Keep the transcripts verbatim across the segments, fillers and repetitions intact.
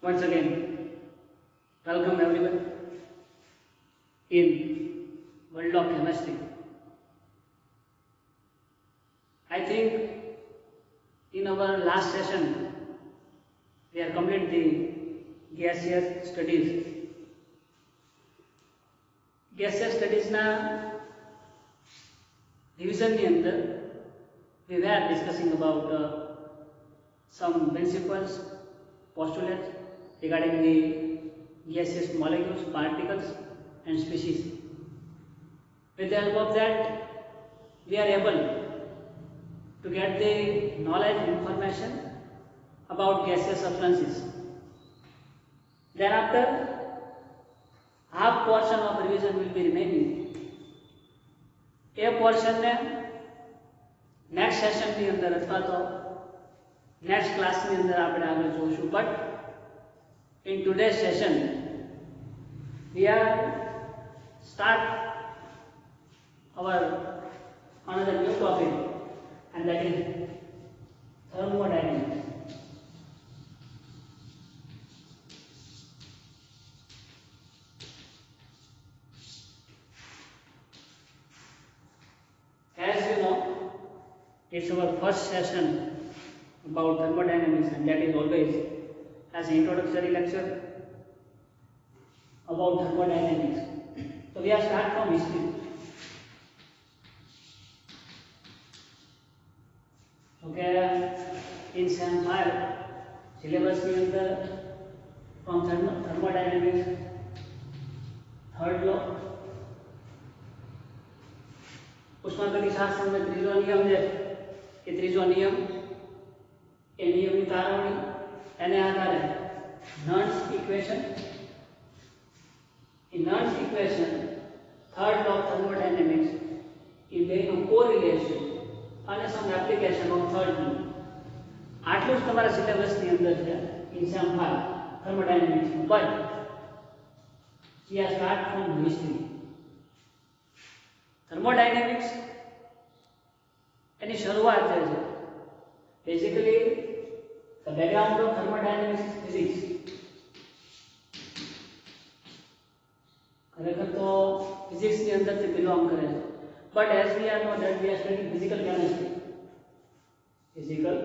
Once again, welcome everyone in World of Chemistry. I think in our last session we are complete the gaseous studies. Gaseous studies na division ni andar we were discussing about uh, some principles, postulates regarding the gaseous molecules, particles and species. With the help of that, we are able to get the knowledge, information about gaseous substances. Thereafter, half portion of revision will be remaining. A portion ne next session ની અંદર અથવા તો next class ની અંદર આપણે આગળ જોશું. But in today's session we are start our another new topic, and that is thermodynamics. As you know, it's our first session about thermodynamics, and that is always as an introductory lecture about thermodynamics. So we are start from history. Okay, in sem five syllabus ની અંદર from thermodynamics third law ઉષ્માગતિશાસ્ત્રનો ત્રીજો નિયમ છે એ ત્રીજો નિયમ એ નિયમની તારવણી એને આધારે Nernst equation in Nernst equation, third law of thermodynamics, in બેનું correlation અને some application of third law. આટલું જ તમારા સિલેબસની અંદર છે in sem five thermodynamics. But we are start from history. Thermodynamics એની શરૂઆત જે છે basically the background of thermodynamics is physics. ખરેખર તો ફિઝિક્સ ની અંદર થી બિલોંગ કરે છે, but as we are know that we are studying physical chemistry. physical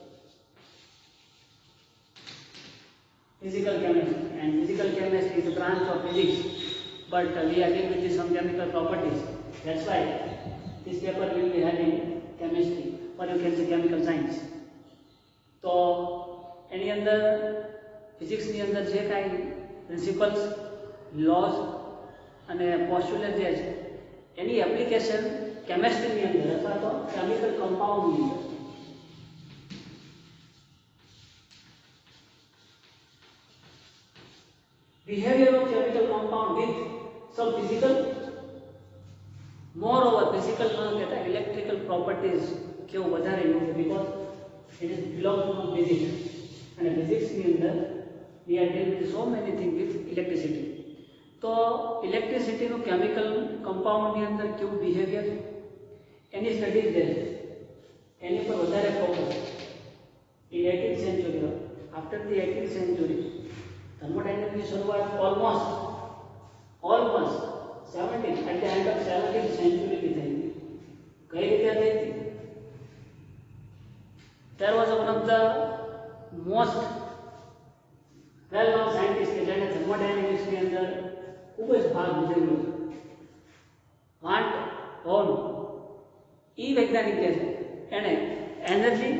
physical chemistry and physical chemistry is a branch of physics, but uh, we are dealing with some chemical properties. That's why this paper will be having chemistry, or you can say chemical science. તો એની અંદર physics ની અંદર જે કાંઈ principles, laws અને પોસ્ટુલેટ જે છે એની application કેમિસ્ટ્રીની અંદર અથવા તો કેમિકલ કમ્પાઉન્ડની અંદર. Behavior of chemical compound with some physical, moreover physical માં કહેતા electrical properties કેવું વધારે એવું છે because it is belongs to physics, અને physics ની અંદર we are dealing with so many things with electricity. તો ઇલેક્ટ્રિસિટીનું કેમિકલ કમ્પાઉન્ડની અંદર કેવું બિહેવિયર એની સ્ટડીઝ જે છે એની પર વધારે focus. In eighteenth century, after the eighteenth century, thermodynamics શરૂઆત almost almost seventeen at the end of seventeenth century થી થઈ હતી. કઈ રીતે થઈ હતી? There was one of the most well known scientist કે જેણે thermodynamics ની અંદર ખૂબ જ ભાગ ભજવ્યો છે. વાન્ટ હોર્ન એ વૈજ્ઞાનિક જે છે એણે એનર્જી,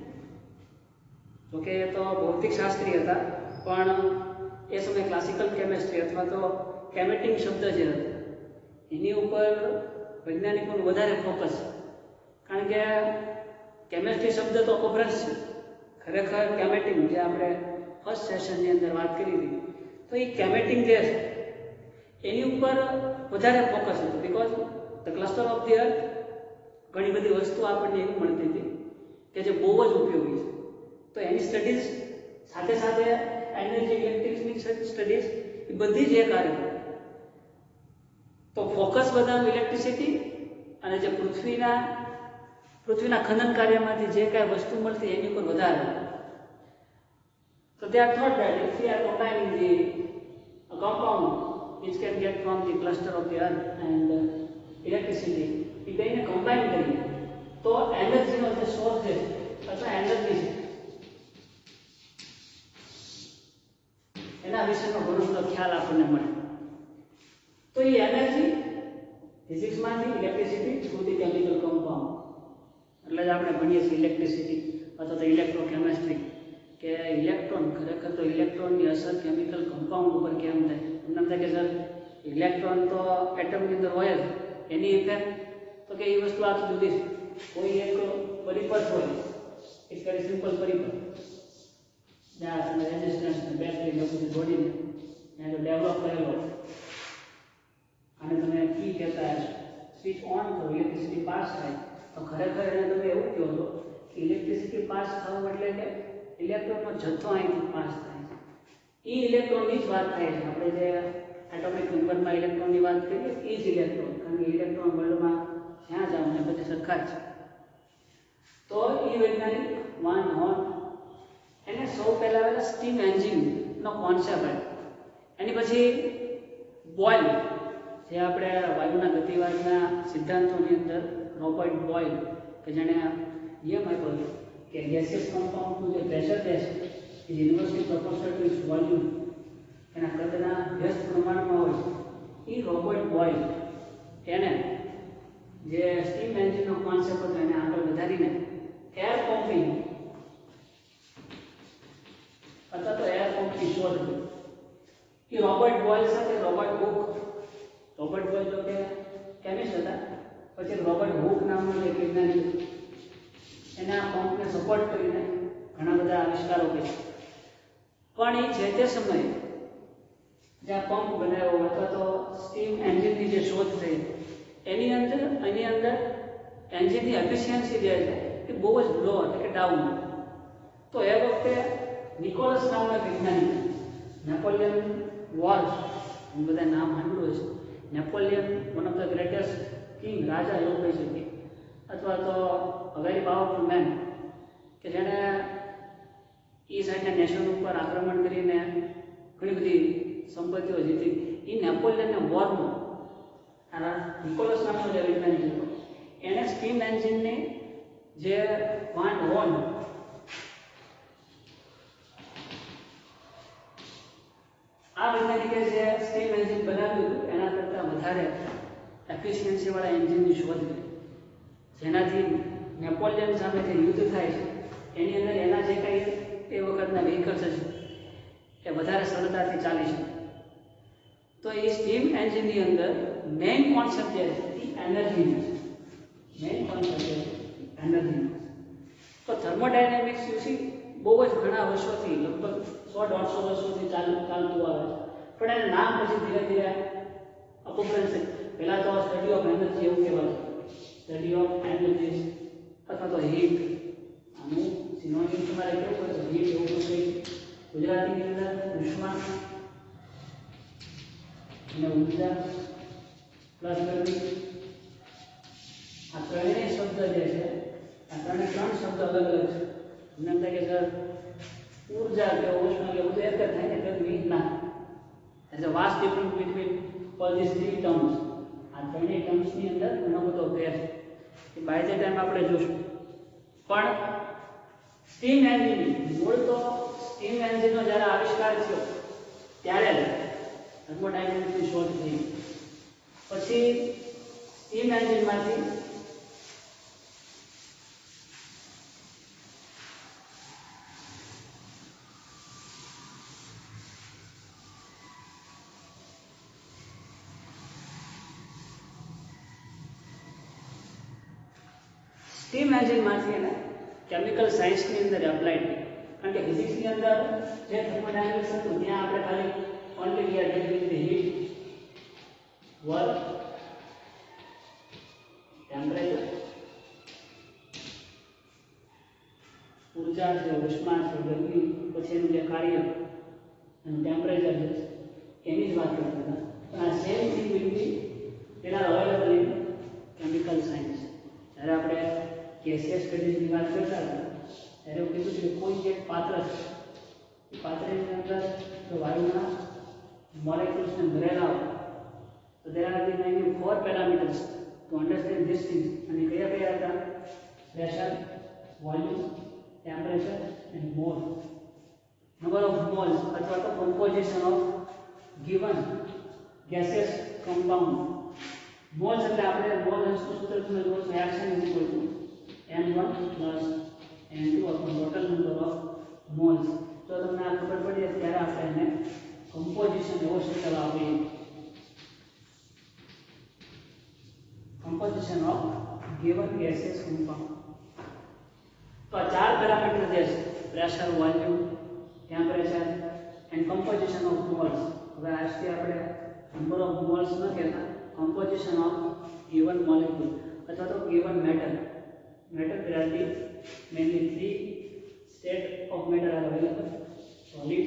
જોકે એ તો ભૌતિક શાસ્ત્રી હતા પણ એ સમયે ક્લાસિકલ કેમિસ્ટ્રી અથવા તો કેમેટિંગ શબ્દ જે હતો એની ઉપર વૈજ્ઞાનિકોનું વધારે ફોકસ, કારણ કે કેમિસ્ટ્રી શબ્દ તો કોપરન્સ છે. ખરેખર કેમેટિંગ જે આપણે ફર્સ્ટ સેશનની અંદર વાત કરી હતી, તો એ કેમેટિંગ જે છે એની ઉપર વધારે ફોકસ હતું. Because the cluster of the earth ઘણી બધી વસ્તુ આપણને એવી મળતી હતી કે જે બહુ જ ઉપયોગી છે. તો એની સ્ટડીઝ સાથે સાથે એનર્જી, ઇલેક્ટ્રિકની સ્ટડીઝ એ બધી જ એક આવે. તો ફોકસ બધાનું ઇલેક્ટ્રિસિટી અને જે પૃથ્વીના પૃથ્વીના ખનન કાર્યમાંથી જે કાંઈ વસ્તુ મળતી એની ઉપર વધારે. So they are thought that if we are combining the a compound which can get from the cluster of the earth and uh, electricity, એ બેને combine કરીએ તો એનર્જીનો જે સોર્સ છે અથવા એનર્જી છે એના વિશેનો ઘણો બધો ખ્યાલ આપણને મળે. તો એ એનર્જી ફિઝિક્સમાંથી electricity through the chemical compound, એટલે જ આપણે ભણીએ છીએ ઇલેક્ટ્રિસિટી અથવા તો ઇલેક્ટ્રોકેમિસ્ટ્રી કે ઇલેક્ટ્રોન ખરેખર તો ઇલેક્ટ્રોનની અસર કેમિકલ કમ્પાઉન્ડ ઉપર કેમ થાય. એમને એમ થાય કે સર ઇલેક્ટ્રોન તો એટમની અંદર હોય જ, એની ઇફેક્ટ તો કે એ વસ્તુ આખી જુદી છે. કોઈ એક પરિપથ હોય, એક વેરી સિમ્પલ પરિપથ જ્યાં તમે રેઝિસ્ટન્સ ને બેટરી ને બધું જોડીને ત્યાં જો ડેવલપ કરેલો અને તમે કી કહેતા હશો, સ્વિચ ઓન કરો ઇલેક્ટ્રિસિટી પાસ થાય, તો ખરેખર એને તમે એવું કહો છો કે ઇલેક્ટ્રિસિટી પાસ થવું એટલે કે ઇલેક્ટ્રોનનો જથ્થો અહીંથી પાસ થાય છે. એ ઇલેક્ટ્રોનની જ વાત થાય છે. આપણે જે એટોમિક નંબરમાં ઇલેક્ટ્રોનની વાત કરીએ એ જ ઇલેક્ટ્રોન, કારણ કે ઇલેક્ટ્રોન વર્લ્ડમાં જ્યાં જાઓ ને બધે સરખા જ છે. તો એ વૈજ્ઞાનિક વાન હોર્ન એને સૌ પહેલા પહેલા સ્ટીમ એન્જિનનો કોન્સેપ્ટ આવ્યો. એની પછી બોઇલ, જે આપણે વાયુના ગતિવાદના સિદ્ધાંતોની અંદર રોબર્ટ બોઇલ કે જેણે નિયમ આપ્યો છે કે ગેસિયસ કમ્પાઉન્ડનું જે પ્રેશર રહેશે એ universally proportional to its volume, એના કદના વ્યસ્ત પ્રમાણમાં હોય. એ રોબર્ટ બોઇલ એને જે સ્ટીમ એન્જિનનો કોન્સેપ્ટ હતો એને આગળ વધારીને એર પમ્પિંગ અથવા તો એર પંપની શોધ કરી. એ રોબર્ટ બોઇલ સાથે રોબર્ટ હુક, રોબર્ટ બોઇલ તો કે કેમિસ્ટ હતા, પછી રોબર્ટ હુક નામનો એક વૈજ્ઞાનિક એને આ પંપને સપોર્ટ કરીને ઘણા બધા આવિષ્કારો કર્યા. પણ એ જે તે સમયે જ્યાં પંપ બનાવ્યો અથવા તો સ્ટીમ એન્જિનની જે શોધ થઈ એની અંદર એની અંદર એન્જિનની એફિશિયન્સી જે છે એ બહુ જ લો એટલે કે ડાઉન. તો એ વખતે નિકોલસ નામના વૈજ્ઞાનિક, નેપોલિયન વોર, એ બધા નામ સાંભળ્યું છે. Napoleon one of the greatest king, રાજા એવું કહી શકીએ, અથવા તો અ વેરી પાવરફુલ મેન કે જેણે એ સાઈડના નેશન ઉપર આક્રમણ કરીને ઘણી બધી સંપત્તિઓ જીતી. એ નેપોલિયનને વોરમાં આ નિકોલસ નામનો જે વૈજ્ઞાનિક હતો એણે સ્ટીમ એન્જિનની જે વાન હોર્ન આ વૈજ્ઞાનિકે જે સ્ટીમ એન્જિન બનાવ્યું હતું એના કરતાં વધારે એફિશિયન્સીવાળા એન્જિનની શોધ કરી, જેનાથી નેપોલિયન સામે જે યુદ્ધ થાય છે એની અંદર એના જે કંઈ એ વખતના વ્હીકલ્સ છે એ વધારે સરળતાથી ચાલી શકે. તો એ સ્ટીમ એન્જિનની અંદર મેઇન કોન્સેપ્ટ જે છે એ એનર્જીનો છે. મેઇન કોન્સેપ્ટ છે એનર્જીનો. તો થર્મોડાયનેમિક્સ યુસી બહુ જ ઘણા વર્ષોથી, લગભગ સો દોઢસો વર્ષોથી ચાલુ ચાલતું આવે છે. પણ એનું નામ પછી ધીરે ધીરે અપભ્રંશ છે. પહેલાં તો સ્ટડી ઓફ એનર્જી એવું કહેવાય, સ્ટડી ઓફ એનર્જી અથવા તો હીટ. આનું સિનોનિમ તમારે કેવું હોય તો હીટ એવું કંઈ ગુજરાતીની અંદર ઉષ્મા અને ઉર્જા પ્લસ ગરમી, આ ત્રણેય શબ્દ જે છે આ ત્રણે ત્રણ શબ્દ અલગ અલગ છે. અમને એમ થાય કે સર ઉર્જા કે ઉષ્મા કે બધું એક જ થાય ને, ગરમી ના. એટલે vast difference between all this three terms. આ ત્રણેય ટર્મ્સની અંદર ઘણો બધો ફેર છે એ બાય ધ ટાઈમ આપણે જોશું. પણ સ્ટીમ એન્જિન મૂળ તો સ્ટીમ એન્જિનનો જ્યારે આવિષ્કાર થયો ત્યારે જ થર્મોડાયનેમિક્સની શોધ થઈ. પછી સ્ટીમ એન્જિનમાંથી સ્ટીમ એન્જિનમાંથી એને કેમિકલ સાયન્સની અંદર એપ્લાય કરી. કારણ કે ફિઝિક્સની અંદર જે થર્મોડાયનેમિક્સ હતું ત્યાં આપણે ખાલી only we are dealing with heat, work, temperature, ઉર્જા છે, ઉષ્મા છે, ગરમી, પછી એનું જે કાર્ય એનું ટેમ્પરેચર છે એની જ વાત કરતા હતા. પણ આ સેમ થિંગ વિલ બી પેલા અવેલેબલ ઇન કેમિકલ સાયન્સ. જ્યારે આપણે ગેસિયસ સ્ટડીઝની વાત કરતા હતા ત્યારે એવું કીધું કે કોઈ એક પાત્ર એ પાત્રની અંદર જો વાયુના મોલેક્યુલ્સને ભરેલા હોય તો there are the mainly four parameters to understand these things. અને કયા કયા હતા? Pressure, volume, temperature and mole. number of moles અથવા તો composition of given gaseous compound. moles એટલે આપણે મોલ સૂત્ર તમે જો reaction is equal to n one plus n two upon total number of moles. તો તમને આ ખબર પડી ત્યારે આપણે એને composition એવો સૂત્ર આપીએ. composition of given gaseous compound. તો આ ચાર પેરામીટર જે છે pressure, volume, temperature and composition of moles. હવે આજથી આપણે નંબર ઓફ મોલ્સ ન કહેતા, composition of given molecule અથવા તો given matter. matter there are the mainly three state of matter are available: solid,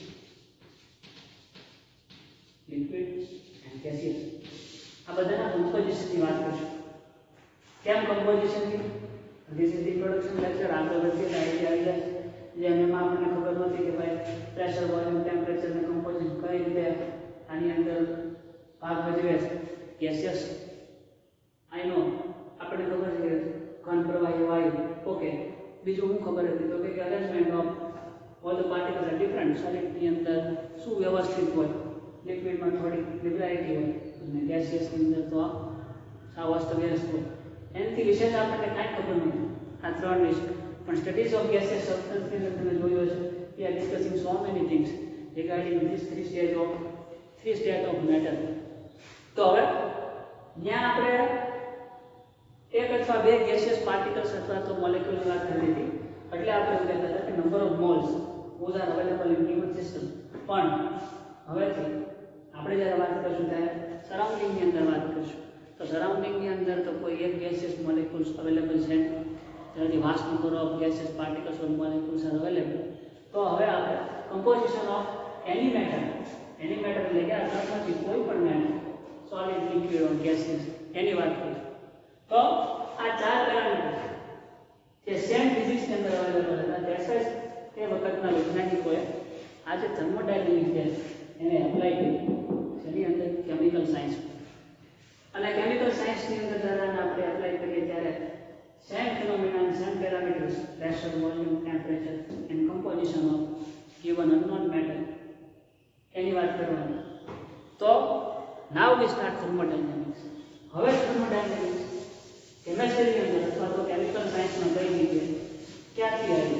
liquid and gaseous. આ બધાના composition ની વાત કરીશું. કેમ composition ની? this is the introduction lecture. આગળ વધીએ તો આઈડિયા આવી જાય જેમ એમાં આપણને ખબર નહોતી કે ભાઈ પ્રેશર, વોલ્યુમ, ટેમ્પરેચર અને કમ્પોઝિશન કઈ રીતે આની અંદર ભાગ ભજવે છે. ગેસિયસ આઈ નો આપણને ખબર છે ઘન, પ્રવાહી, વાયુ. ઓકે, બીજું શું ખબર હતી તો કે arrangement of all the particles are different. Solid ની અંદર શું વ્યવસ્થિત હોય, લિક્વિડમાં થોડી લિબરાલિટી હોય અને ગેસિયસ ની અંદર તો સાવ અસ્તવ્યસ્ત હોય. એનાથી વિશેષ આપણને કાંઈ ખબર નથી આ ત્રણ વિશે. પણ સ્ટડીઝ ઓફ ગેસિયસ સબસ્ટન્સ ની અંદર તમે જોયું હશે કે are discussing so many things regarding this three stage of three state of matter. તો હવે ત્યાં આપણે એક અથવા બે ગેસિયસ પાર્ટિકલ્સ અથવા તો મોલેક્યુલની વાત કરી હતી એટલે આપણે એવું કહેતા હતા કે number of moles those are available in given system. પણ હવેથી આપણે જ્યારે વાત કરીશું ત્યારે સરાઉન્ડિંગની અંદર વાત કરીશું. તો સરાઉન્ડિંગની અંદર તો કોઈ એક ગેસિયસ મોલેક્યુલ્સ અવેલેબલ છે, ત્યાંથી vast number of gaseous particles or molecules are available. તો હવે આપણે composition of any matter any matter એટલે કે આ ત્રણમાંથી કોઈ પણ matter, solid, liquid or gaseous, એની વાત કરીશું. તો આ ચાર પેરામીટર જે સેમ ફિઝિક્સની અંદર અવેલેબલ હતા ત્યારે તે વખતના વૈજ્ઞાનિકોએ આ જે થર્મોડાયનેમિક્સ છે એને એપ્લાય કરી જેની અંદર કેમિકલ સાયન્સ. અને કેમિકલ સાયન્સની અંદર જ્યારે આપણે એપ્લાય કરીએ ત્યારે same phenomena, same parameters, pressure, volume, temperature and composition of given unknown matter એની વાત કરવાની. તો નાવ વી સ્ટાર્ટ થર્મોડાયનેમિક્સ. હવે થર્મોડાયનેમિક્સ કેમિસ્ટ્રીની અંદર અથવા તો કેમિકલ સાયન્સમાં કઈ રીતે ક્યાંથી આવી?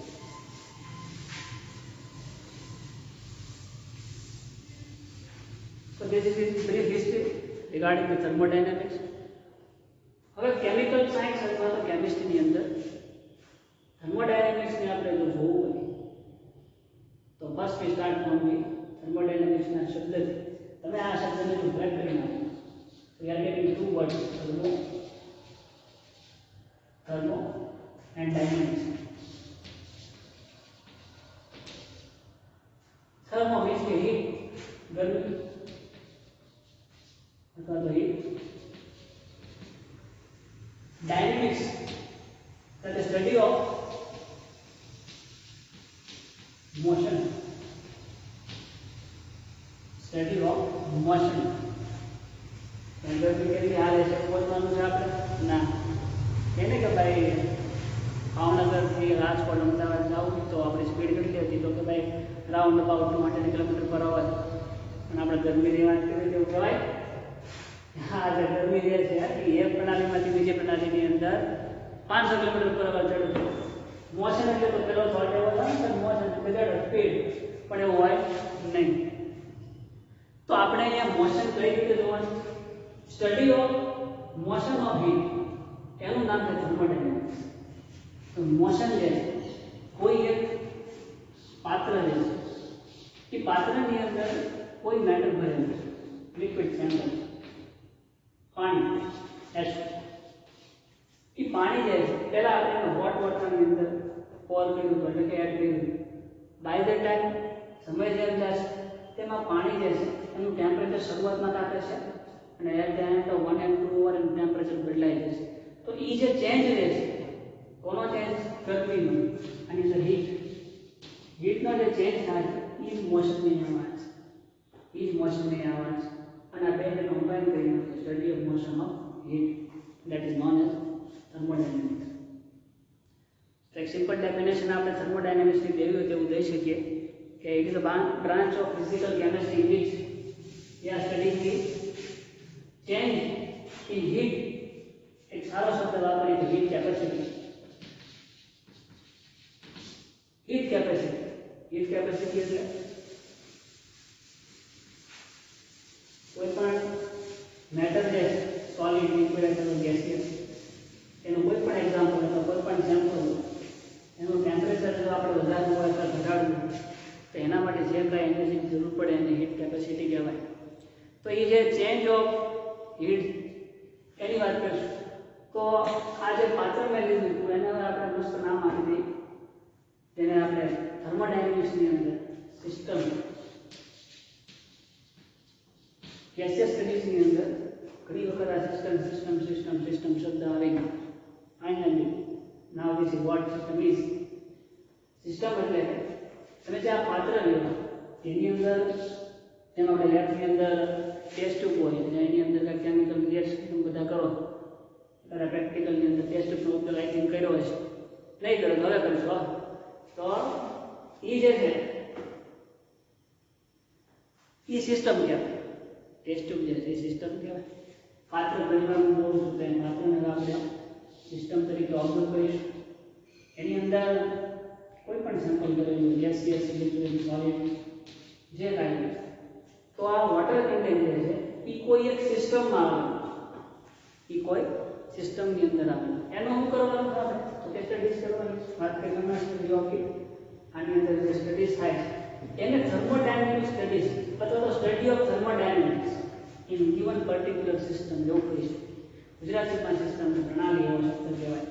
So this is the brief history regarding the thermodynamics. હવે કેમિકલ સાયન્સ અથવા તો કેમિસ્ટ્રીની અંદર થર્મોડાયનેમિક્સને આપણે જો જોવું હોય તો first we start from the થર્મોડાયનેમિક્સના શબ્દથી. તમે આ શબ્દને જો બ્રેક કરી નાખો તો we are getting two words, thermo thermo and dynamics. Thermo means કે હીટ, ગરમી અથવા તો heat. Dynamics, that is the study of motion. Study of motion. Scientifically, हाल ऐसे बहुत मालूम है आपने ना? कहने के भाई भावनगर थी राजकोट अमदावाद जाऊँ तो अपनी स्पीड કેટલી હતી તો કે ભાઈ round about two hundred kilometre per hour. અને આપણે ગરમીની વાત કરીએ તો કહેવાય હા જે ગરમી રહે છે એ એક પ્રણાલીમાંથી બીજી પ્રણાલીની અંદર પાંચસો કિલોમીટર પર અવર ચડે. મોશન એટલે તો પેલો થોટ એવો થાય ને મોશન એટલે સ્પીડ, પણ એવું હોય નહીં. તો આપણે અહીંયા મોશન કઈ રીતે જોવાનું? Study of motion of heat, એનું નામ છે થર્મોડાયનેમિક્સ. તો મોશન જે છે કોઈ એક પાત્ર જે છે એ પાત્રની અંદર કોઈ મેટર ભરેલું છે, લિક્વિડ સેમ્પલ, પાણી, એચ. એ પાણી જે છે પહેલા આપણે હોટ વોટરની અંદર પોર કર્યું હતું એટલે કે એડ કર્યું. બાય ધ ટાઈમ સમય જેમ જશે તેમાં પાણી જે છે એનું ટેમ્પરેચર શરૂઆતમાં તાપે છે અને at the end of one and two hour એનું ટેમ્પરેચર બદલાઈ જશે. તો એ જે ચેન્જ રહે છે કોનો ચેન્જ? ગરમીનો. આની અંદર હીટ હીટનો હીટમાં જે ચેન્જ થાય એ જ મોશનની અવાજ એ જ મોશનની અવાજ અને આ બેને કમ્બાઈન કરીને study of motion of heat that is known as thermodynamics. So એક સિમ્પલ ડેફિનેશન આપણે thermodynamics ની દેવી હોય તેવું દઈ શકીએ કે it is a branch of physical chemistry in which we are studying the change in heat. એક સારો શબ્દ વાપરીએ તો heat capacity. heat capacity heat capacity એટલે કોઈ પણ મેટર જે સોલિડ લિક્વિડ અથવા ગેસિયસ એનું કોઈ પણ એક્ઝામ્પલ અથવા કોઈ પણ સેમ્પલ એનું ટેમ્પરેચર જો આપણે વધારવું હોય અથવા ઘટાડવું હોય તો એના માટે જે કાંઈ એનર્જીની જરૂર પડે એને હીટ કેપેસિટી કહેવાય. તો એ જે ચેન્જ ઓફ હીટ એની વાત કરીશું તો આ જે પાત્ર મેં લીધું હતું એને આપણે મસ્ત નામ આપી દઈએ જેને આપણે થર્મોડાયનેમિક્સની અંદર સિસ્ટમ ગેસિયસ સ્ટડીઝની અંદર ઘણી વખત આ સિસ્ટમ સિસ્ટમ સિસ્ટમ સિસ્ટમ શબ્દ આવે finally now this is what system is. System એટલે તમે જે આ પાત્ર લ્યો એની અંદર જેમ આપણે લેબની અંદર ટેસ્ટ ટ્યુબ હોય એટલે એની અંદર કેમિકલ રિએક્શન બધા કરો ત્યારે પ્રેક્ટિકલની અંદર ટેસ્ટ ટ્યુબનો ઉપયોગ આઈ થિંક કર્યો હશે નહીં કરો તો હવે કરીશું તો એ જે છે એ સિસ્ટમ કહેવાય. ટેસ્ટ ટ્યુબ જે છે એ સિસ્ટમ કહેવાય. પાત્ર ઘણીવાર હું બોલું છું તેમ પાત્રને આપણે સિસ્ટમ તરીકે ઓબ્ઝર્વ કરીશું. એની અંદર કોઈ પણ સેમ્પલ કરેલું ગેસિયસ લિક્વિડ સોલિડ જે કાંઈ તો આ વોટર કન્ટેન્ટ જે છે એ કોઈ એક સિસ્ટમમાં આવે એ કોઈ સિસ્ટમની અંદર આવે એનો શું કરવાનું આવે તો કે સ્ટડીઝ કરવાની વાત કરીએ સ્ટડી ઓફ હીટ. આની અંદર જે સ્ટડીઝ થાય એને થર્મોડાયનેમિક સ્ટડીઝ અથવા તો study of thermodynamics in given particular system એવું કહી છે. ગુજરાતીમાં સિસ્ટમ પ્રણાલી એવો શબ્દ કહેવાય.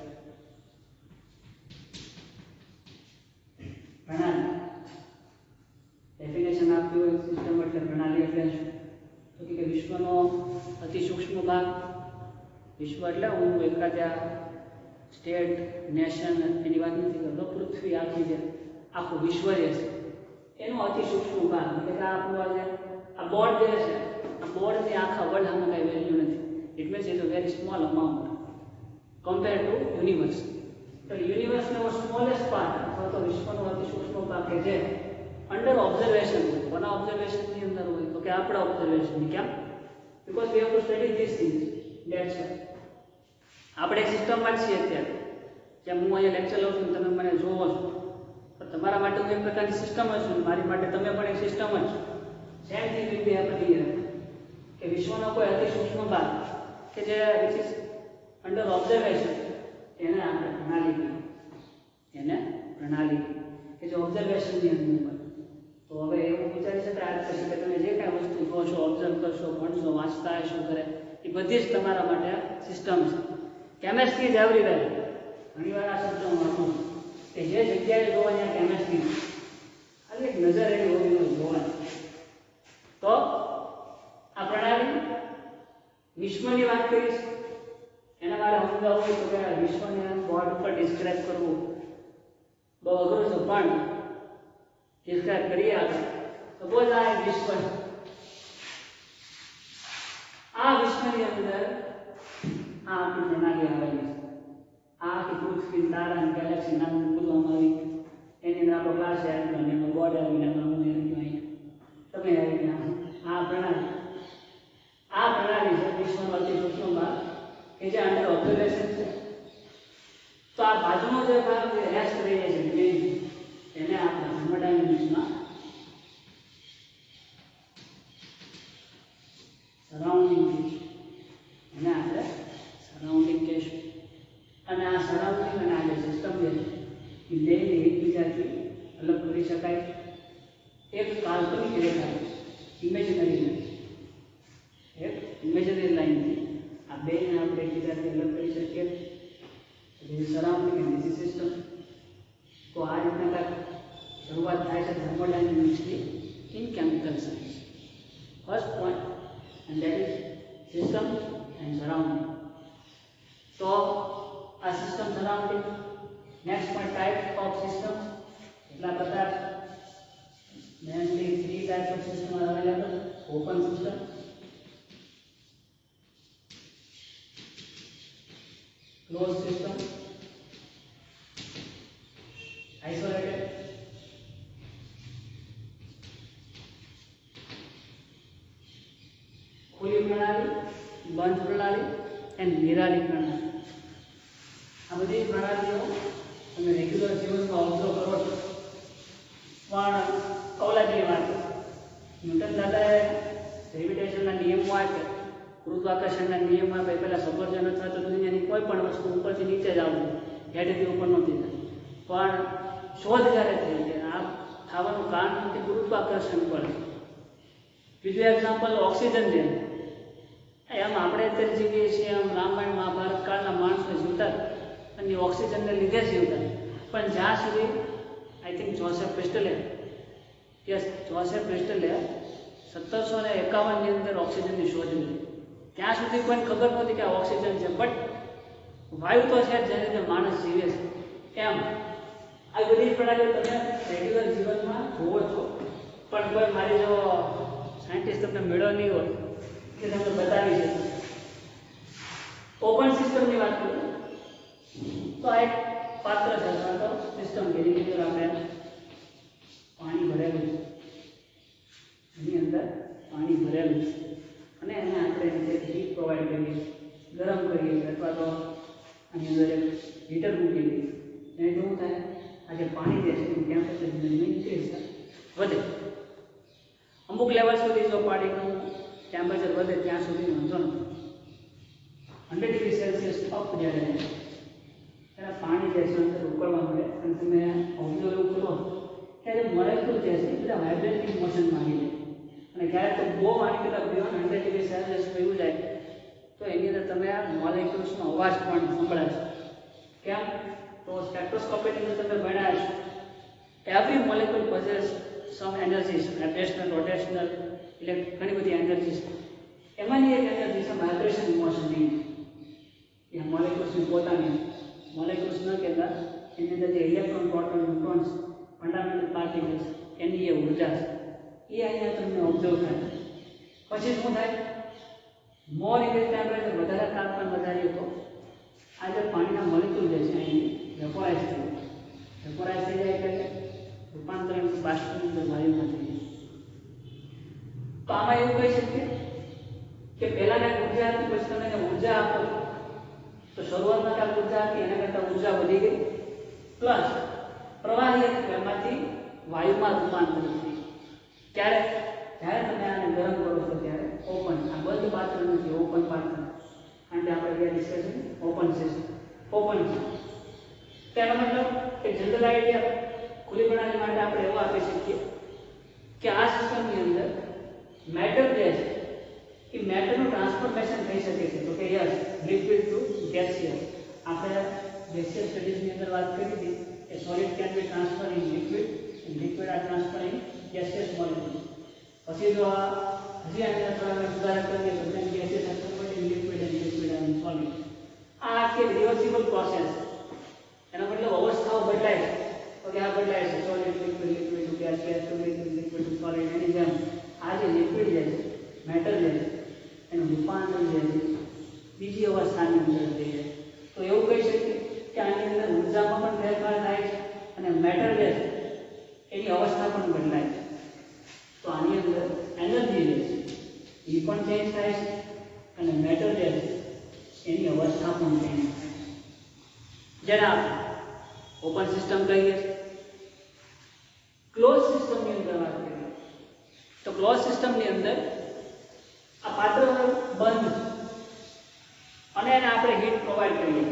પ્રણાલી ડેફિનેશન આપ્યું હોય સિસ્ટમ એટલે પ્રણાલી એટલે શું તો કે વિશ્વનો અતિ સૂક્ષ્મ ભાગ વિશ્વ એટલે હું એકાદ્યા સ્ટેટ નેશન એની વાત નથી કરતો પૃથ્વી આખી જે આખું વિશ્વ જે છે એનો અતિ સૂક્ષ્મ ભાગ એટલે કે આપણું આજે આ બોર્ડ જે છે આ બોર્ડની આખા વર્લ્ડ આમાં કાંઈ વેલ્યુ નથી. It means is a very small amount compare to universe. તો યુનિવર્સનો સ્મોલેસ્ટ પાર્ટ અથવા તો વિશ્વનો અતિ સૂક્ષ્મ ભાગ કે જે અંડર ઓબ્ઝર્વેશન હોય કોના ઓબ્ઝર્વેશનની અંદર હોય તો કે આપણા ઓબ્ઝર્વેશનની કેમ because we have to study this things that's why. આપણે એક સિસ્ટમમાં છીએ અત્યારે જેમ હું અહીંયા લેક્ચર લઉં છું તમે મને જોવો છો તો તમારા માટે હું એક પ્રકારની સિસ્ટમ જ છું મારી માટે તમે પણ એક સિસ્ટમ જ છો. Same thing will be happening કે વિશ્વનો કોઈ અતિ સૂક્ષ્મ ભાગ કે જે વિચ ઇઝ અંડર ઓબ્ઝર્વેશન એને આપણે પ્રણાલી કહીએ એને પ્રણાલી કે જે ઓબ્ઝર્વેશનની અંદર હોય. તો હવે એવું વિચારી શકાય આજ પછી કે તમે જે કાંઈ વસ્તુ જોશો ઓબ્ઝર્વ કરશો ભણશો વાંચતા હશો કરે એ બધી જ તમારા માટે સિસ્ટમ છે. Chemistry is everywhere. ઘણીવાર આ શબ્દ હું વાપરું કે જે જગ્યાએ જોવા ત્યાં કેમેસ્ટ્રી ખાલી એક નજર એની હોવી હોય જોવાની. તો આ પ્રણાલી વિશ્વની વાત કરીશ એના મારે સમજાવવું હોય તો કે વિશ્વને બોર્ડ ઉપર ડિસ્ક્રાઇબ કરવું બહુ અઘરું છે પણ ડિસ્ક્રાઇબ કરીએ આપણે સપોઝ આ એક વિશ્વ છે. આ વિશ્વની અંદર આ આખી પ્રણાલી આવેલી છે. આ આખી પૃથ્વી તારા ગેલેક્સી નામ બોલવામાં આવી એની અંદર આપણો ક્લાસ આવી ગયો એનો બોર્ડ આવી ગયો એમાં હું આવી ગયો અહીંયા તમે આવી ગયા. આ પ્રણાલી આ પ્રણાલી છે વિશ્વનો અતિ સૂક્ષ્મ ભાગ કે જે અંડર ઓબ્ઝર્વેશન છે. તો આ બાજુનો જે ભાગ જે રેસ્ટ રહી છે પ્લેન એને આપણે થર્મોડાયનેમિક્સમાં સરાઉન્ડિંગ એને આપણે સરાઉન્ડિંગ કહીશું. અને આ સરાઉન્ડિંગ અને આ જે સિસ્ટમ છે એ બેને એકબીજાથી અલગ કરી શકાય. એક કાલ્પનિક રેખા ઇમેજનરી લાઈન એક ઇમેજનરી લાઈનથી આ બેને આપણે એકબીજાથી અલગ કરી શકીએ. This is surrounding and this is system. તો આ રીતના કાંઈક શરૂઆત થાય છે થર્મોડાયનેમિક્સની ઇન chemical science. First point and that is system and surrounding. તો આ system surrounding next point type of system એટલા પ્રકાર three types of system are available: open system, closed system, isolated, खुली प्रणाली, बंद प्रणाली एंड निराली प्रणाली। आ बधी प्रणालीओ તમે રેગ્યુલર જીવનમાં ઓબ્ઝર્વ કરો છો, પણ અવલાદીય વાત ન્યૂટન દાદાએ ગ્રેવિટેશનના નિયમો આપ્યા, ગુરુત્વાકર્ષણના નિયમો આપ્યા, પહેલાં સફરજન અથવા તો દુનિયાની કોઈ પણ વસ્તુ ઉપરથી નીચે જ આવતી, હેઠેથી ઉપર નહોતી થતી, પણ શોધ જ્યારે થઈ કે આ થવાનું કારણ કે ગુરુત્વાકર્ષણ પર છે। બીજું એક્ઝામ્પલ ઓક્સિજન છે, એમ આપણે અત્યારે જીવીએ છીએ, આમ રામાયણ મહાભારત કાળના માણસો જીવતા અને ઓક્સિજનને લીધે જ જીવતા, પણ જ્યાં સુધી I think Joseph Priestley yes Joseph Priestley સત્તરસો ને એકાવનની અંદર ઓક્સિજનની શોધ લીધી, ત્યાં સુધી કોઈને ખબર નહોતી કે આ ઓક્સિજન છે, બટ વાયુ તો છે જેને લીધે માણસ જીવે છે। એમ આ બધી પ્રણાલીઓ તમે રેગ્યુલર જીવનમાં જોવો છો, પણ કોઈ મારી જો સાયન્ટિસ્ટ તમને મેળો નહીં હોય કે તમને બતાવી છે। ઓપન સિસ્ટમની વાત કરું તો આ એક પાત્ર છે અથવા તો સિસ્ટમ કે જેની અંદર આપણે પાણી ભરેલું છે, એની અંદર પાણી ભરેલું છે અને એને આપણે જે હીટ પ્રોવાઈડ કરીએ, ગરમ કરીએ અથવા તો આની અંદર એક હીટર મૂકી દઈએ, એને શું થાય, આ જે પાણી જે છે એનું ટેમ્પરેચર ઇન્ક્રીઝ થાય, વધે। અમુક લેવલ સુધી જો પાણીનું ટેમ્પરેચર વધે ત્યાં સુધી વાંધો નથી, હંડ્રેડ ડિગ્રી સેલ્સિયસ અપ જ્યારે ત્યારે પાણી જે છે અંદર ઉકળવા મળે અને તમે ઓબ્ઝર્વ એવું કરો ત્યારે મોલેક્યુલ જે છે એ બધા વાઇબ્રેટિંગ મોશનમાં આવી જાય, અને ક્યારેક તો બહુ પાણી કરતાં બિયોન્ડ હંડ્રેડ ડિગ્રી સેલ્સિયસ પીવું જાય તો એની અંદર તમે આ મોલેક્યુલ્સનો અવાજ પણ સંભળાશે। કેમ? તો સ્પેક્ટ્રોસ્કોપીની અંદર તમે ભણ્યા છો, every molecule possess some energies, vibrational, rotational, એટલે ઘણી બધી એનર્જીસ, એમાંની એક એનર્જી છે વાઇબ્રેશન મોશનની, એ મોલેક્યુલ્સની પોતાની મોલેક્યુલ્સ ન કહેતા એની અંદર જે electron, proton, neutrons, fundamental particles એની એ ઉર્જા છે, એ અહીંયા તમને ઓબ્ઝર્વ થાય। પછી શું થાય, મોર ઇન્ક્રીઝ ટેમ્પરેચર, વધારે તાપમાન વધારીએ તો આ જે પાણીના મોલેક્યુલ જે છે અહીં વેપોરાઇઝ થઈ જાય, વેપોરાઇઝ થઈ જાય એટલે રૂપાંતરણ બાષ્પની અંદર વાયુમાં થઈ જાય। તો આમાં એવું કહી શકીએ કે પહેલાને ઉર્જા હતી, પછી તમે એને ઉર્જા આપો તો શરૂઆતમાં કાંઈ ઉર્જા હતી એના કરતાં ઉર્જા વધી ગઈ, પ્લસ પ્રવાહી એમાંથી વાયુમાં રૂપાંતરિત થઈ। ત્યારે જ્યારે તમે આને ગરમ કરો છો ત્યારે ઓપન, આ બંધ પાત્ર નથી, ઓપન પાત્ર, કારણ કે આપણે જે ડિસ્કશન ઓપન સિસ્ટમ ઓપન છે, તેનો મતલબ કે જનરલ આઈડિયા ખુલ્લી પ્રણાલી માટે આપણે એવું આપી શકીએ કે આ સિસ્ટમની અંદર મેટર જે છે એ મેટરનું ટ્રાન્સફોર્મેશન થઈ શકે છે। તો કે યસ, લિક્વિડ ટુ ગેસિયસ, આપણે ગેસિયસ સ્ટડીઝની અંદર વાત કરી હતી કે solid can be transfer in liquid and liquid are transfer in gaseous molecule. પછી જો આ હજી આને થોડા સુધારા કરીએ તો then gases are converted in liquid and liquid are in solid। આ આખી રિવર્સિબલ પ્રોસેસ, એનો મતલબ અવસ્થાઓ બદલાય છે, તો કે આ બદલાય છે solid, liquid, liquid to gas, gas to liquid, liquid to solid, એની જેમ આ જે લિક્વિડ જે છે, મેટર જે છે એનું રૂપાંતર જે છે બીજી અવસ્થાની અંદર થઈ જાય। તો એવું કહી શકીએ કે આની અંદર ઉર્જામાં પણ ફેરફાર થાય છે અને મેટર જે છે એની અવસ્થા પણ બદલાય છે। તો આની અંદર એનર્જી જે છે એ પણ ચેન્જ થાય છે અને મેટર જે છે એની અવસ્થા પણ ચેન્જ થાય છે, જેને આપણે ઓપન સિસ્ટમ કહીએ છીએ। ક્લોઝ સિસ્ટમની અંદર વાત કરીએ તો ક્લોઝ સિસ્ટમની અંદર આ પાત્ર બંધ અને એને આપણે હીટ પ્રોવાઈડ કરીએ,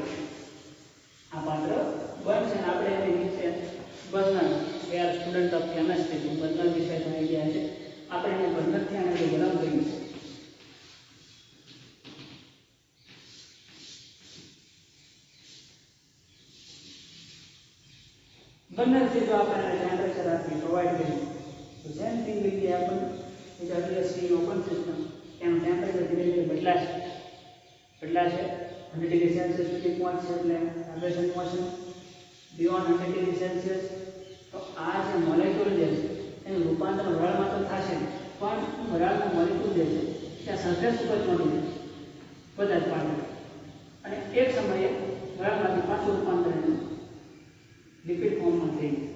આ પાત્ર બંધ છે અને આપણે એને નીચે burner, we are student of chemistry, burner વિશે જાણી ગયા છે, આપણે એને બર્નરથી આને ગરમ કરીએ છીએ। બર્નરથી જો આપણે ટેમ્પરેચર આપી પ્રોવાઈડ કરીએ તો same thing will be happen with earlier see open system, એનું ટેમ્પરેચર ધીરે ધીરે બદલાશે બદલાશે હંડ્રેડ ડિગ્રી સેલ્સિયસ સુધી પહોંચશે એટલે vibration motion beyond hundred degree Celsius. તો આ જે મોલેક્યુલ જે છે એનું રૂપાંતર વરાળમાં તો થશે પણ વરાળનો મોલિક્યુલ જે છે ત્યાં સરફેસ ઉપર ચોંટી જાય બધા જ પાર્ટિકલ અને એક સમયે વરાળમાંથી પાછું રૂપાંતર એનું લિક્વિડ ફોર્મમાં થઈ જાય.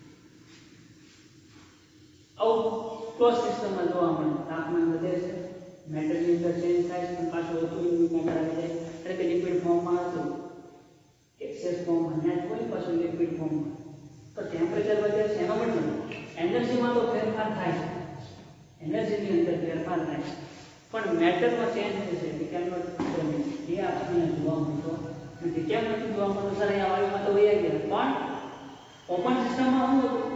આવું ક્લોઝ સિસ્ટમમાં જોવા મળે. તાપમાન વધે છે, મેટલની અંદર ચેન્જ થાય છે, પણ પાછું ઓછું મેટર આવી જાય એટલે કે લિક્વિડ ફોર્મમાં હતું એક્સેસ ફોર્મમાં ત્યાં કોઈ પાછું લિક્વિડ ફોર્મમાં. તો ટેમ્પરેચર વધે છે એનો મતલબ એનર્જીમાં તો ફેરફાર થાય છે, એનર્જીની અંદર ફેરફાર થાય છે, પણ મેટરમાં ચેન્જ થશે કે કેમ નથી એ આપણને જોવા મળતો નથી. કેમ નથી જોવા મળતો? સર અહીંયા વાયુમાં તો વહી ગયા પણ ઓપન સિસ્ટમમાં શું હતું?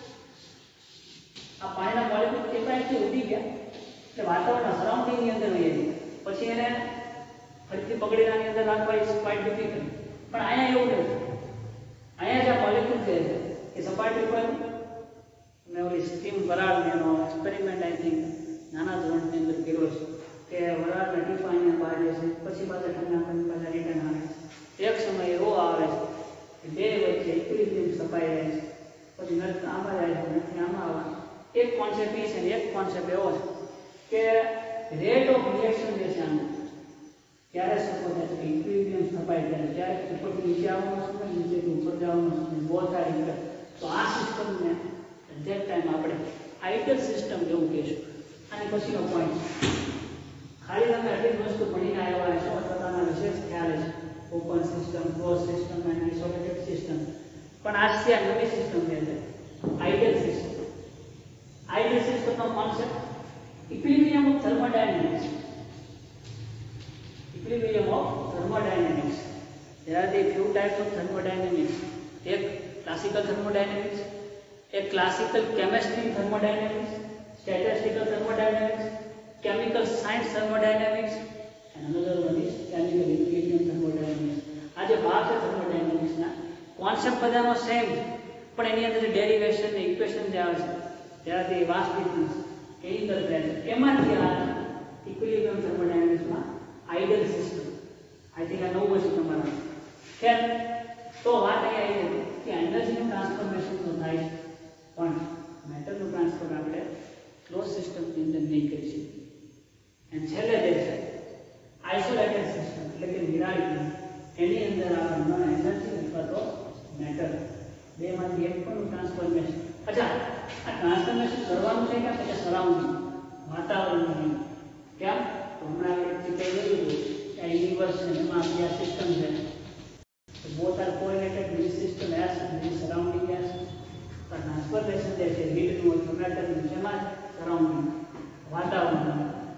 આ પાણીના મોલેક્યુલ કેટલાયથી ઉડી ગયા એટલે વાતાવરણના સરાઉન્ડિંગની અંદર વહી ગયા, પછી એને ફરીથી પકડીને આની અંદર રાખવા ઇઝ ક્વાઇટ ડિફિકલ્ટ. પણ અહીંયા એવું નથી. અહીંયા જે મોલેક્યુલ છે એ સપાટી પર મેં ઓલી સ્ટીમ વરાળ એનો એક્સપેરિમેન્ટ આઈ થિંક નાના ધોરણની અંદર કર્યો છે કે વરાળના ટીપા અહીંયા બહાર જશે, પછી પાછા ઠંડા પાણી પાછા રિટર્ન આવે છે. એક સમય એવો આવે છે કે બે વચ્ચે ઇક્વિલિબ્રિયમ સપાઈ રહે છે, પછી નથી આમાં જાય છે, નથી આમાં આવે. એક કોન્સેપ્ટ એ છે ને એક કોન્સેપ્ટ એવો છે કે રેટ ઓફ રિએક્શન જે છે આનું ક્યારે સપોઝ થાય છે કે ઇક્વિલિબ્રિયમ સપાઈ જાય ત્યારે ઉપરથી નીચે આવવાનો સમય, નીચેથી ઉપર જવાનો સમય બહુ સારી રીતે. તો આ સિસ્ટમને એક્ઝેક્ટ ટાઈમ આપણે આઇડિયલ સિસ્ટમ જેવું કહીશું. અને પછીનો પોઈન્ટ ખાલી તમે આટલી વસ્તુ ભણીને આવ્યા છો અથવા તમારા વિશેષ ખ્યાલ છે ઓપન સિસ્ટમ, ક્લોઝ સિસ્ટમ અને આઇસોલેટેડ સિસ્ટમ, પણ આજથી આ નવી સિસ્ટમ છે આઇડિયલ સિસ્ટમ. આઇડિયલ સિસ્ટમનો concept equilibrium of thermodynamics. Equilibrium of thermodynamics. There are the few types of thermodynamics. एक classical thermodynamics, एक classical chemistry thermodynamics, statistical thermodynamics, chemical science thermodynamics, and another one is chemical equilibrium thermodynamics. आज जो भाग है thermodynamics ना concept बधानो same, पर एनी अंदर derivation ने equation जे આવે છે there are the vast difference. એની અંદર એમાંથી આ equilibrium thermodynamics માં આઇડિયલ સિસ્ટમ આઈ થિંક આ નવું વસ્તુ તમારા ખેર. તો વાત એ આવી કે એનર્જીનું ટ્રાન્સફોર્મેશન તો થાય છે પણ મેટરનું ટ્રાન્સફર આપણે ક્લોઝ સિસ્ટમની અંદર નહીં કરી શકીએ. અને છેલ્લે જે છે આઇસોલેટેડ સિસ્ટમ એટલે કે નિરાળી, એની અંદર આપણે ન એનર્જી અથવા તો મેટર બેમાંથી એક પણ ટ્રાન્સફોર્મેશન. અચ્છા, આ ટ્રાન્સફોર્મેશન કરવાનું છે કે પછી સરાઉન્ડિંગ વાતાવરણનું કેમ? તો હમણાં એક ચિત્ર જોયું કે આ યુનિવર્સ છે એમાં આપણી આ સિસ્ટમ છે તો both are correlated with systems with surroundings. તો ટ્રાન્સફોર્મેશન જે છે હીટનું અથવા મેટરનું જેમાં સરાઉન્ડિંગ વાતાવરણ.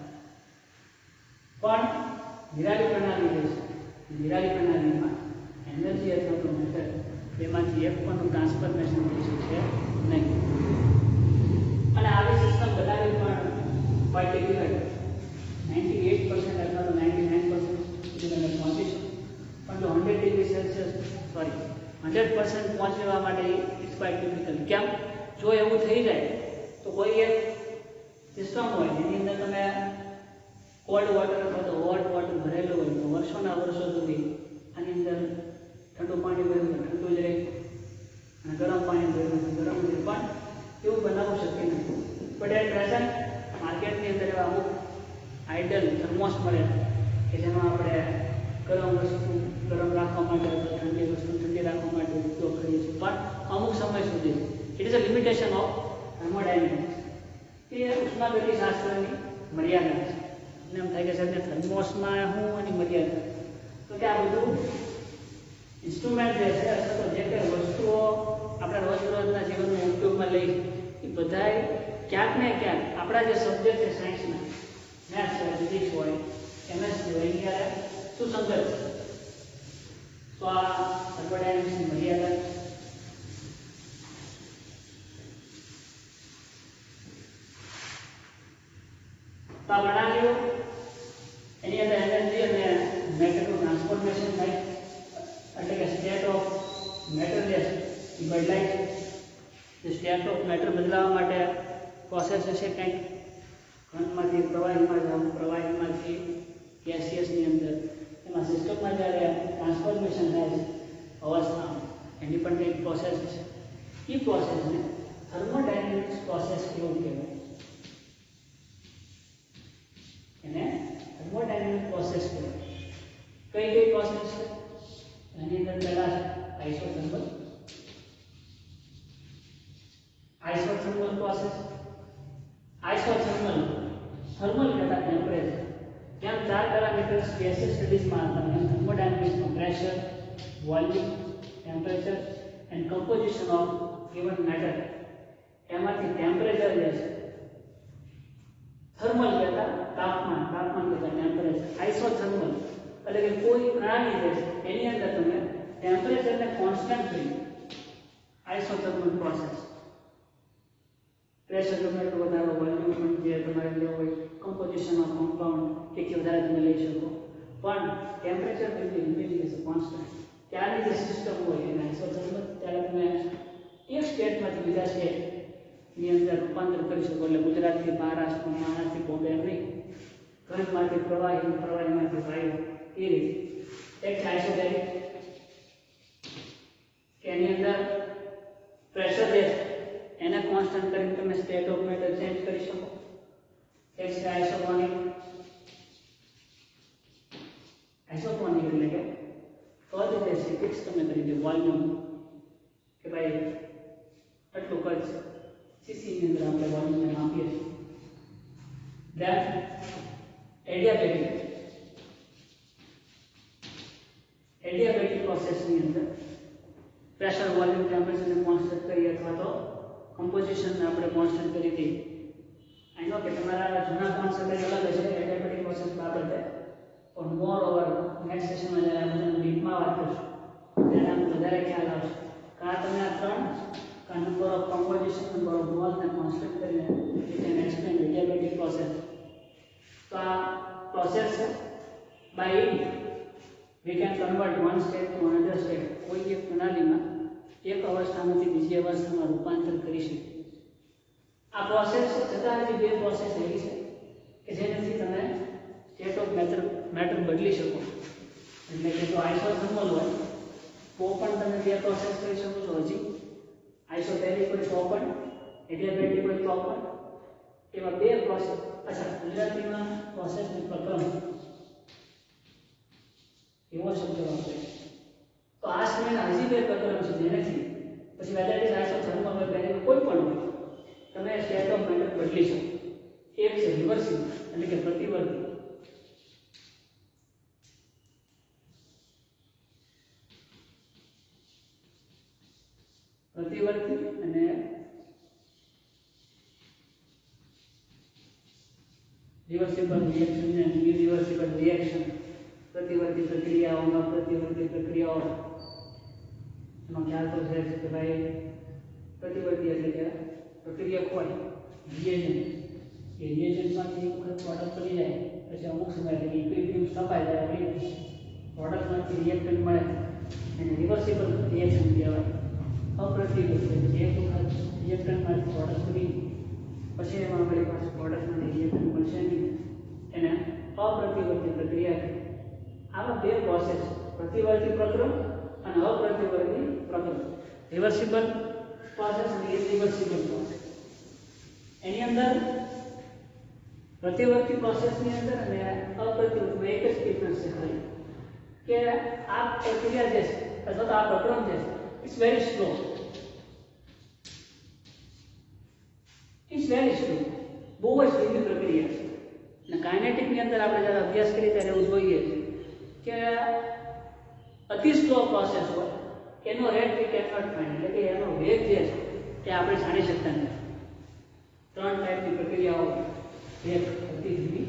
પણ નિરાળી પ્રણાલી જે છે નિરાળી પ્રણાલીમાં એનર્જી અથવા તો મેટર બેમાંથી એક પણ ટ્રાન્સફોર્મેશન થઈ શકશે નહીં. અને આવી સિસ્ટમ બનાવી પણ ક્વાઇટ ડિફિકલ્ટ. ninety-eight percent અથવા તો ninety-nine percent સુધી તમે પહોંચી શકો, પણ જો hundred degree Celsius sorry hundred percent પહોંચવા માટે ઇટ્સ ક્વાઇટ ડિફિકલ્ટ. કેમ? જો એવું થઈ જાય તો કોઈ એક સિસ્ટમ હોય જેની અંદર તમે કોલ્ડ વોટર અથવા તો હોટ વોટર ભરેલું હોય તો વર્ષોના વર્ષો સુધી આની અંદર ઠંડુ પાણી ભરેલું ઠંડુ જ રહે અને ગરમ પાણી ભરેલું ગરમ જ રહે, પણ એવું બનાવવું શક્ય નથી. બટ એટ પ્રેઝન્ટ માર્કેટની અંદર એવા અમુક આઇડિયલ થર્મોસ મળે કે જેમાં આપણે ગરમ વસ્તુ ગરમ રાખવા માટે અથવા ઠંડી વસ્તુ ઠંડી રાખવા માટે ઉપયોગ કરીએ છીએ, પણ અમુક સમય સુધી. It is a limitation of thermodynamics. એ ઉષ્માગતિશાસ્ત્રની મર્યાદા છે. મને એમ થાય કે સાહેબ થર્મોસમાં શું એની મર્યાદા? તો કે આ બધું ઇન્સ્ટ્રુમેન્ટ જે છે અથવા તો જે કંઈ વસ્તુઓ આપણા રોજબરોજના જીવનના ઉપયોગમાં લઈ એ બધાય ક્યાંક ને ક્યાંક આપણા જે સબ્જેક્ટ છે સાયન્સના મેથ્સ હોય, ફિઝિક્સ હોય, કેમેસ્ટ્રી હોય એની ક્યારે સુસંગત છે. તો આ થર્મોડાયનેમિક્સની મર્યાદા. તો આ પ્રણાલીઓ એની અંદર એનર્જી અને મેટરનું ટ્રાન્સફોર્મેશન થાય એટલે કે સ્ટેટ ઓફ મેટર જે એ બદલાય છે. સ્ટેટ ઓફ મેટર બદલાવા માટે પ્રોસેસ હશે કંઈક ઘનમાંથી પ્રવાહીમાં જવું, પ્રવાહીમાંથી ગેસિયસની અંદર એમાં સિસ્ટમમાં જ્યારે ટ્રાન્સફોર્મેશન થાય છે અવસ્થામાં એની પણ કંઈક પ્રોસેસ છે. એ પ્રોસેસને થર્મોડાયનેમિક્સ પ્રોસેસ કહેવામાં isothermal process. Isothermal thermal kehta temperature. ત્યાં ચાર પેરામીટર્સ ગેસિયસ સ્ટડીઝમાં હતા એમ થર્મોડાયનેમિક્સમાં pressure, volume, temperature and composition of given matter. એમાંથી ટેમ્પરેચર જે છે થર્મલ કહેતા તાપમાન, તાપમાન કહેતા ટેમ્પરેચર. આઇસોથર્મલ એટલે કે કોઈ પ્રણાલી જે છે એની અંદર તમે ટેમ્પરેચરને કોન્સ્ટન્ટ કરી આઇસોથર્મલ પ્રોસેસ. પ્રેશર ગમે એટલું વધારો, વોલ્યુમ પણ જે તમારે લેવો હોય, કમ્પોઝિશન ઓફ કમ્પાઉન્ડ કે વધારે તમે લઈ શકો, પણ ટેમ્પરેચર બધી ઇન્ક્રીઝ છે કોન્સ્ટન્ટ. ત્યારની જે સિસ્ટમ હોય એને આઇસોથર્મલ, ત્યારે તમે એક સ્ટેટમાંથી બીજા સ્ટેટની અંદર રૂપાંતર કરી શકો. એટલે ગુજરાતથી મહારાષ્ટ્ર, મહારાષ્ટ્રથી બોમ્બે એમ નહીં, ઘનમાંથી પ્રવાહી, પ્રવાહીમાંથી વાયુ, એ રીતે. એક આઇસોબેરિક કે એની અંદર પ્રેશર જે એને કોન્સ્ટન્ટ કરીને તમે સ્ટેટ ઓફ મેટર ચેન્જ કરી શકો. એક છે આઇસોટોનિક. આઇસોટોનિક એટલે કે કદ જે છે ફિક્સ તમે કરી દો, વોલ્યુમ કે ભાઈ આટલું કદ છે, સીસી ની અંદર આપણે વોલ્યુમને માપીએ છીએ. Than adiabatic. એડિયાબેટિક પ્રોસેસની અંદર પ્રેશર, વોલ્યુમ, ટેમ્પરેચરને કોન્સ્ટન્ટ કરી અથવા તો કમ્પોઝિશનને આપણે કોન્સ્ટન્ટ કરી દઈએ. આઈ નો કે તમારા જૂના કોન્સેપ્ટ અલગ હશે એડિયાબેટિક પ્રોસેસ બાબતે, પણ મોર ઓવર નેક્સ્ટ સેશનમાં જ્યારે આપણે ડીપમાં વાત કરીશું ત્યારે આમ વધારે ખ્યાલ આવશે. કારણ તમે આ ત્રણ કા number of composition, number of મોલને કોન્સ્ટન્ટ કરીને you can explain adiabatic process. તો આ પ્રોસેસ છે by we can convert one state to another state. કોઈ એક પ્રણાલીમાં એક અવસ્થામાંથી બીજી અવસ્થામાં રૂપાંતર કરી શકીએ. આ પ્રોસેસ છતાં હજી બે પ્રોસેસ એવી છે કે જેનાથી તમે સ્ટેટ ઓફ મેટર મેટર બદલી શકો. એટલે કે જો આઇસોથર્મલ હોય તો પણ તમે બે પ્રોસેસ કરી શકો છો હજી, આઇસોબેરિક હોય તો પણ, એડિયાબેટિક હોય તો પણ. એવા બે પ્રોસેસ. અચ્છા, ગુજરાતીમાં પ્રોસેસનું પ્રકરણ એવો શબ્દ વાપરે. તો આ સિવાયના હજી બે પ્રકરણ છે જેનાથી પછી વેધર ઇટ ઇઝ આઇસોથર્મલ હોય બેરિક કોઈ પણ હોય તમે સ્ટેટ ઓફ મેટર બદલી શકો. એક છે રિવર્સિબલ એટલે કે પ્રતિવર્તી. પ્રતિવર્તી અને રિવર્સિબલ રિએક્શન અને ઇરિવર્સિબલ રિએક્શન. પ્રતિવર્તી પ્રક્રિયાઓમાં પ્રતિવર્તી પ્રક્રિયાઓ એમાં ખ્યાલ તો છે કે ભાઈ પ્રતિવર્તી એટલે કે પ્રક્રિયા હોય રિએજન્ટ, એ રિએજન્ટમાંથી એક વખત પ્રોડક્ટ બની જાય પછી અમુક સમય એટલે ઇક્વિલિબ્રિયમ સ્થપાઈ જાય એટલે પ્રોડક્ટમાંથી રિએક્ટન્ટ મળે એને રિવર્સિબલ રિએક્શન કહેવાય. અપ્રતિવર્તી એટલે એક વખત રિએક્ટન્ટમાંથી પ્રોડક્ટ બની પછી એમાં આપણી પાસે પ્રોડક્ટમાંથી રિએક્ટન્ટ મળશે નહીં, એને અપ્રતિવર્તી પ્રક્રિયા કહેવાય. આમાં બે પ્રોસેસ, પ્રતિવર્તી પ્રકરણ અને અપ્રતિવર્તી પ્રકરણ. રિવર્સિબલ પ્રોસેસ અને ઇરિવર્સિબલ પ્રોસેસ. એની અંદર પ્રતિવર્તી પ્રોસેસની અંદર અને અપ્રતિવર્તી એક જ ડિફરન્સ છે ખાલી કે આ પ્રક્રિયા જે છે અથવા તો આ પ્રકરણ જે છે it's very slow. It's very slow, બહુ જ ધીમી પ્રક્રિયા છે. અને કાઇનેટિકની અંદર આપણે જ્યારે અભ્યાસ કરીએ ત્યારે એવું જોઈએ કે અતિ સ્લો પ્રોસેસ હોય એનો rate we can not find, એટલે કે એનો વેગ જે છે તે આપણે જાણી શકતા નથી. ત્રણ ટાઈપની પ્રક્રિયાઓ, વેગ અતિ ધીમી,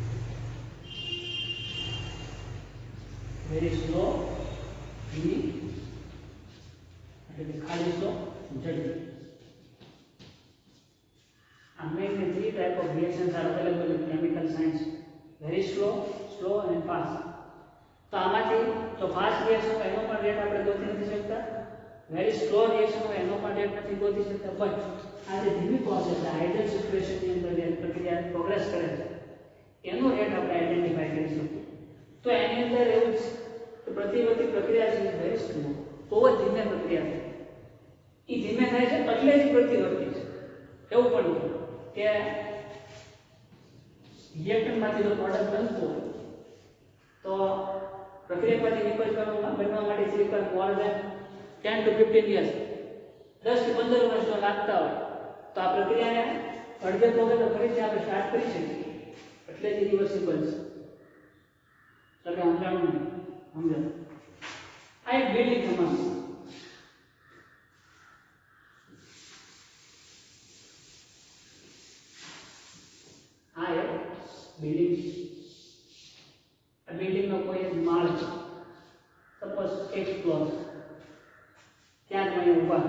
વેરી સ્લો, ધીમી એટલે કે ખાલી સ્લો, ઝડપી. આ mainly three type of reactions are available in chemical science, very slow, slow and fast. તો આમાંથી જો ફાસ્ટ રિએક્શન હોય એનો પણ રેટ આપણે ગોતી નથી શકતા, વેરી સ્લો રિએક્શન હોય એનો પણ રેટ નથી ગોતી શકતા, પણ આ જે ધીમી પ્રોસેસ છે આઇડલ સિચ્યુએશનની અંદર જે પ્રક્રિયા પ્રોગ્રેસ કરે છે એનો રેટ આપણે આઈડેન્ટિફાઈ કરી શકીએ. તો એની અંદર એવું છે કે પ્રતિવર્તી પ્રક્રિયા છે વેરી સ્લો, બહુ જ ધીમે પ્રક્રિયા છે. એ ધીમે થાય છે એટલે જ પ્રતિવર્તી છે. એવું પણ કે રિએક્ટન્ટમાંથી જો પ્રોડક્ટ બનતું હોય તો પ્રક્રિયામાંથી નિપજવામાં બનવા માટે silicon more than ten to fifteen years, દસ થી પંદર વર્ષ જો લાગતા હોય તો આ પ્રક્રિયાને અડધે પગે તો ફરીથી આપણે સ્ટાર્ટ કરી શકીએ, એટલે જ રિવર્સિબલ છે. એટલે સમજાણું નહીં, સમજો. આ એક બિલ્ડિંગ સમાન છે. આ એક બિલ્ડિંગ છે. આ બિલ્ડિંગનો કોઈ એક માળ છે, સપોઝ એક ફ્લોર. ત્યાં તમે ઊભા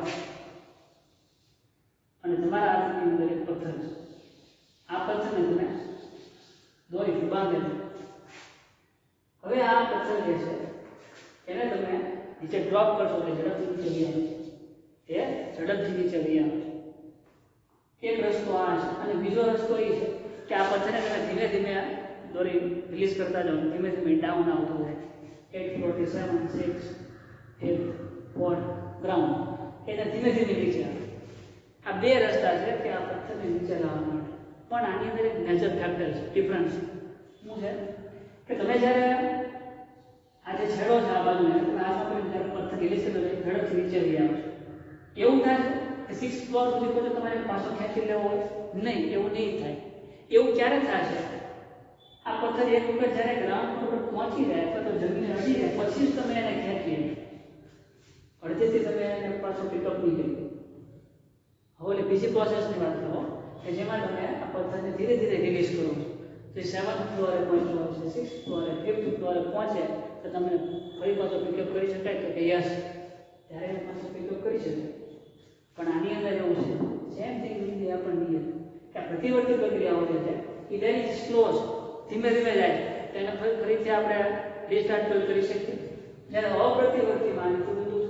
અને તમારા હાથની અંદર એક પથ્થર છે. આ પથ્થરને તમે દોરીથી બાંધેલો. હવે આ પથ્થર જે છે એને તમે નીચે ડ્રોપ કરશો એટલે ઝડપથી નીચે લઈ આવે છે. એ ઝડપથી નીચે લઈ આવે છે. એક રસ્તો આ છે અને બીજો રસ્તો એ છે કે આ પથ્થરને તમે ધીમે ધીમે દોરી રિલીઝ કરતા જાઓ, ધીમે ધીમે ડાઉન આવતો જાય. Eight forty seven six eight four ground એને ધીમે ધીમે નીચે આવે. આ બે રસ્તા છે કે આ પથ્થરને નીચે લાવવા માટે. પણ આની અંદર એક મેજર ફેક્ટર છે, ડિફરન્સ શું છે કે તમે જ્યારે આ જે છેડો છે આ બાજુને તમે હાથમાં કરીને જ્યારે પથ્થર રિલીઝ કરો એટલે ઝડપથી નીચે લઈ આવો છો. એવું થાય છે કે સિક્સ ફ્લોર સુધી કોઈ તમારે પાછો ખેંચી લેવો હોય? નહીં, એવું નહીં થાય. એવું ક્યારે થશે? આ પથ્થર એક વખત જ્યારે ગ્રાઉન્ડ પર પહોંચી જાય અથવા તો જમીને અડી જાય પછી જ તમે એને ખેંચી લો. અડધેથી તમે એને પાછો પિકઅપ નહીં કરી. હવે બીજી પ્રોસેસની વાત કરો કે જેમાં તમે આ પથ્થરને ધીરે ધીરે રિલીઝ કરો છો. તો સેવન્થ ફ્લોરે પહોંચવો છે, સિક્સ ફ્લોરે, ફિફ્થ ફ્લોરે પહોંચે તો તમે ફરી પાછો પિકઅપ કરી શકાય? તો કે યસ, ત્યારે પાછો પિકઅપ કરી શકાય. પણ આની અંદર એવું છે, same thing with the upper near, કે આ પ્રતિવર્તી પ્રક્રિયાઓ જે છે એ વેરી સ્લો છે, ધીમે ધીમે જાય છે. તો એને ફરીથી આપણે રિસ્ટાર્ટ કરી શકીએ. જ્યારે અપ્રતિવર્તીમાં આની બધું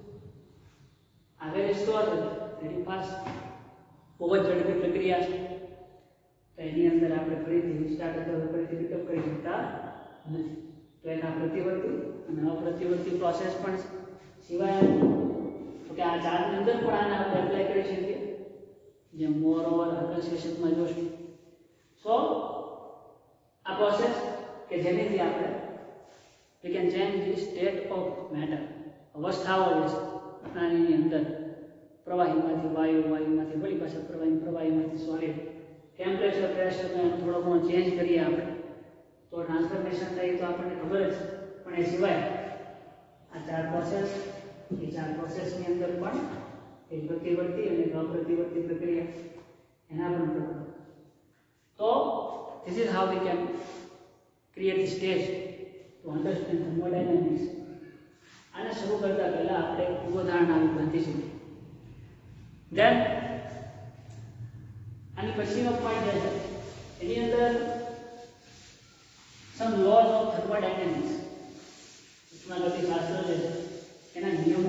આ વેરી સ્લો છે, વેરી ફાસ્ટ, બહુ જ ઝડપી પ્રક્રિયા છે. તો એની અંદર આપણે ફરીથી રિસ્ટાર્ટ અથવા ફરીથી પિકઅપ કરી શકતા નથી. તો એના પ્રતિવર્તી અને અપ્રતિવર્તી પ્રોસેસ પણ છે. સિવાય તો કે આ ચાર્ટની અંદર પણ આને આપણે એપ્લાય કરી શકીએ, જે મોર ઓવર આગળ સેશનમાં જોશું. સો આ પ્રોસેસ કે જેનાથી આપણે we can change the state of matter, અવસ્થાઓ જે છે પ્રાણીની અંદર, પ્રવાહીમાંથી વાયુ, વાયુમાંથી વળી પાછા પ્રવાહી, પ્રવાહીમાંથી સોલિડ, ટેમ્પરેચર, પ્રેશરને થોડો ઘણો ચેન્જ કરીએ આપણે તો ટ્રાન્સફોર્મેશન થાય તો આપણને ખબર જ. પણ એ સિવાય આ ચાર પ્રોસેસ, એ ચાર પ્રોસેસની અંદર પણ એક પ્રતિવર્તી અને અપ્રતિવર્તી પ્રક્રિયા એના પણ પ્રકાર. તો this is how we can create the stage to understand thermodynamics. આને શરૂ કરતા પહેલા આપણે એક ઉદાહરણ આવી બાંધીશું. Then આની પછીનો પોઈન્ટ છે એની અંદર some laws of thermodynamics, ઉષ્માગતિશાસ્ત્ર જે છે એના નિયમો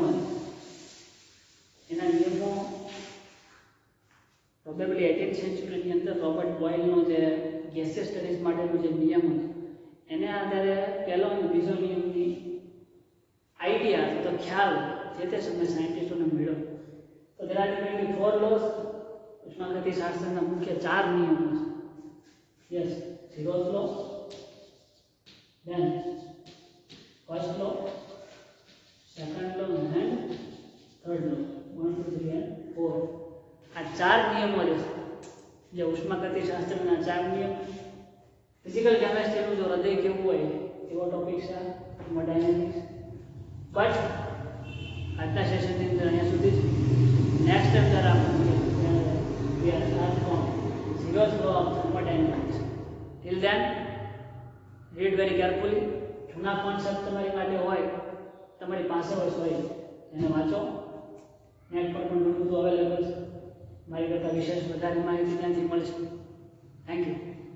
એના નિયમો પ્રોબેબલી એટીન્થ સેન્ચુરીની અંદર રોબર્ટ બોયલનો જે ગેસિયસ સ્ટડીઝ માટેનો જે નિયમ છે એને આધારે પહેલો અને બીજો નિયમની આઈડિયા અથવા તો ખ્યાલ જે તે સમયે સાયન્ટિસ્ટોને મળ્યો. તો there are mainly four laws. ઉષ્માગતિશાસ્ત્રના મુખ્ય ચાર નિયમો છે. Yes, zeroth law, then first law, second law and third law. one, two, three and four. આ ચાર નિયમો છે જે ઉષ્માગતિશાસ્ત્રના ચાર નિયમ. ફિઝિકલ કેમેસ્ટ્રીનું જો હૃદય કેવું હોય એવો ટોપિક છે થર્મોડાયનેમિક્સ. બટ આજના સેશનની અંદર અહીંયા સુધી જ. નેક્સ્ટ ટાઈમ જ્યારે આપણે we are start from zeroth law of thermodynamics. Till then, read very carefully. જૂના કોન્સેપ્ટ તમારી માટે હોય, તમારી પાસે હોય એને વાંચો. નેટ પર પણ ઘણું બધું અવેલેબલ છે. મારી કરતાં વિશેષ વધારે માહિતી ત્યાંથી મળશે. Thank you.